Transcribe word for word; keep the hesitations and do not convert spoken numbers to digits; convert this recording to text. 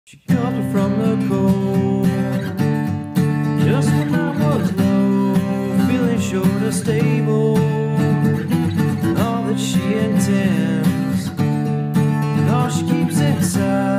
She got me from the cold, just when I was low, feeling short of stable. All that she intends, and all she keeps inside.